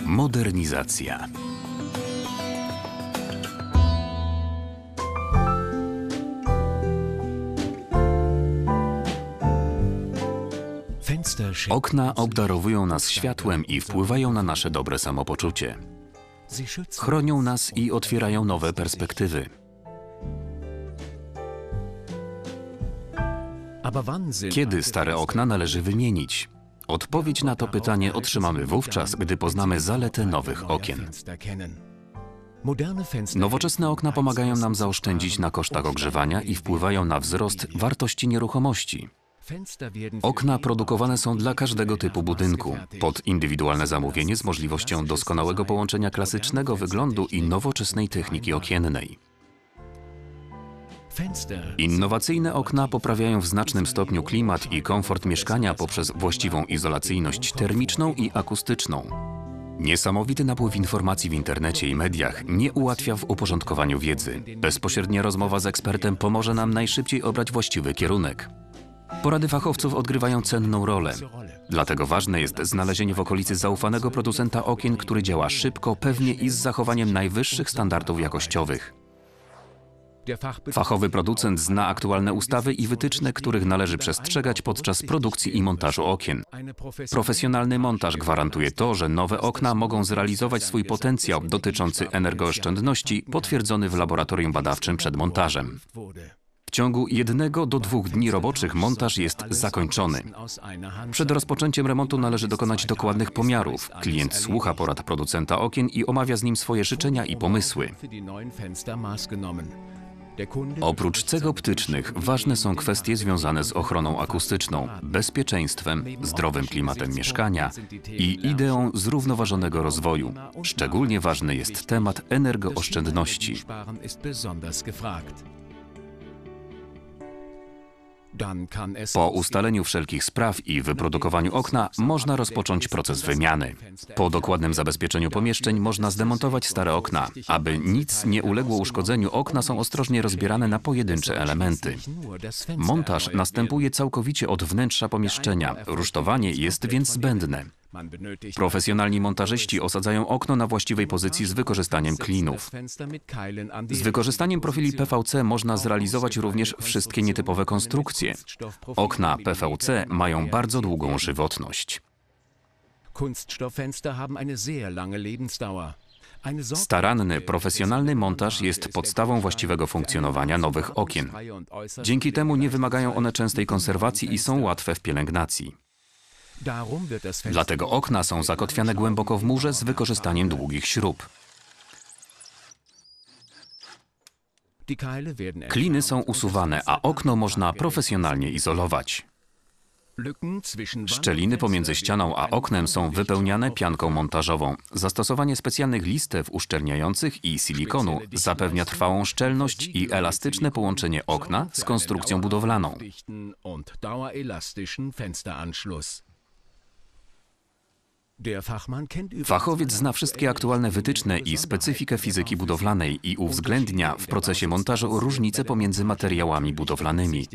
Modernizacja. Okna obdarowują nas światłem i wpływają na nasze dobre samopoczucie. Chronią nas i otwierają nowe perspektywy. Kiedy stare okna należy wymienić? Odpowiedź na to pytanie otrzymamy wówczas, gdy poznamy zaletę nowych okien. Nowoczesne okna pomagają nam zaoszczędzić na kosztach ogrzewania i wpływają na wzrost wartości nieruchomości. Okna produkowane są dla każdego typu budynku, pod indywidualne zamówienie z możliwością doskonałego połączenia klasycznego wyglądu i nowoczesnej techniki okiennej. Innowacyjne okna poprawiają w znacznym stopniu klimat i komfort mieszkania poprzez właściwą izolacyjność termiczną i akustyczną. Niesamowity napływ informacji w internecie i mediach nie ułatwia w uporządkowaniu wiedzy. Bezpośrednia rozmowa z ekspertem pomoże nam najszybciej obrać właściwy kierunek. Porady fachowców odgrywają cenną rolę. Dlatego ważne jest znalezienie w okolicy zaufanego producenta okien, który działa szybko, pewnie i z zachowaniem najwyższych standardów jakościowych. Fachowy producent zna aktualne ustawy i wytyczne, których należy przestrzegać podczas produkcji i montażu okien. Profesjonalny montaż gwarantuje to, że nowe okna mogą zrealizować swój potencjał dotyczący energooszczędności potwierdzony w laboratorium badawczym przed montażem. W ciągu 1 do 2 dni roboczych montaż jest zakończony. Przed rozpoczęciem remontu należy dokonać dokładnych pomiarów. Klient słucha porad producenta okien i omawia z nim swoje życzenia i pomysły. Oprócz cech optycznych ważne są kwestie związane z ochroną akustyczną, bezpieczeństwem, zdrowym klimatem mieszkania i ideą zrównoważonego rozwoju. Szczególnie ważny jest temat energooszczędności. Po ustaleniu wszelkich spraw i wyprodukowaniu okna można rozpocząć proces wymiany. Po dokładnym zabezpieczeniu pomieszczeń można zdemontować stare okna. Aby nic nie uległo uszkodzeniu, okna są ostrożnie rozbierane na pojedyncze elementy. Montaż następuje całkowicie od wnętrza pomieszczenia. Rusztowanie jest więc zbędne. Profesjonalni montażyści osadzają okno na właściwej pozycji z wykorzystaniem klinów. Z wykorzystaniem profili PVC można zrealizować również wszystkie nietypowe konstrukcje. Okna PVC mają bardzo długą żywotność. Staranny, profesjonalny montaż jest podstawą właściwego funkcjonowania nowych okien. Dzięki temu nie wymagają one częstej konserwacji i są łatwe w pielęgnacji. Dlatego okna są zakotwiane głęboko w murze z wykorzystaniem długich śrub. Kliny są usuwane, a okno można profesjonalnie izolować. Szczeliny pomiędzy ścianą a oknem są wypełniane pianką montażową. Zastosowanie specjalnych listew uszczelniających i silikonu zapewnia trwałą szczelność i elastyczne połączenie okna z konstrukcją budowlaną. Fachowiec zna wszystkie aktualne wytyczne i specyfikę fizyki budowlanej i uwzględnia w procesie montażu różnice pomiędzy materiałami budowlanymi.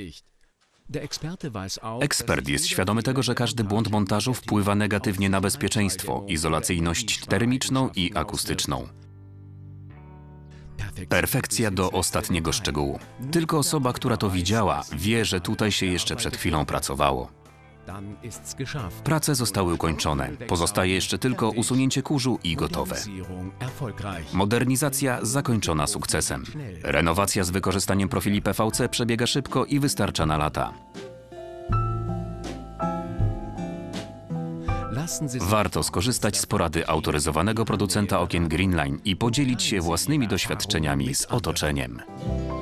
Ekspert jest świadomy tego, że każdy błąd montażu wpływa negatywnie na bezpieczeństwo, izolacyjność termiczną i akustyczną. Perfekcja do ostatniego szczegółu. Tylko osoba, która to widziała, wie, że tutaj się jeszcze przed chwilą pracowało. Prace zostały ukończone. Pozostaje jeszcze tylko usunięcie kurzu i gotowe. Modernizacja zakończona sukcesem. Renowacja z wykorzystaniem profili PVC przebiega szybko i wystarcza na lata. Warto skorzystać z porady autoryzowanego producenta okien Greenline i podzielić się własnymi doświadczeniami z otoczeniem.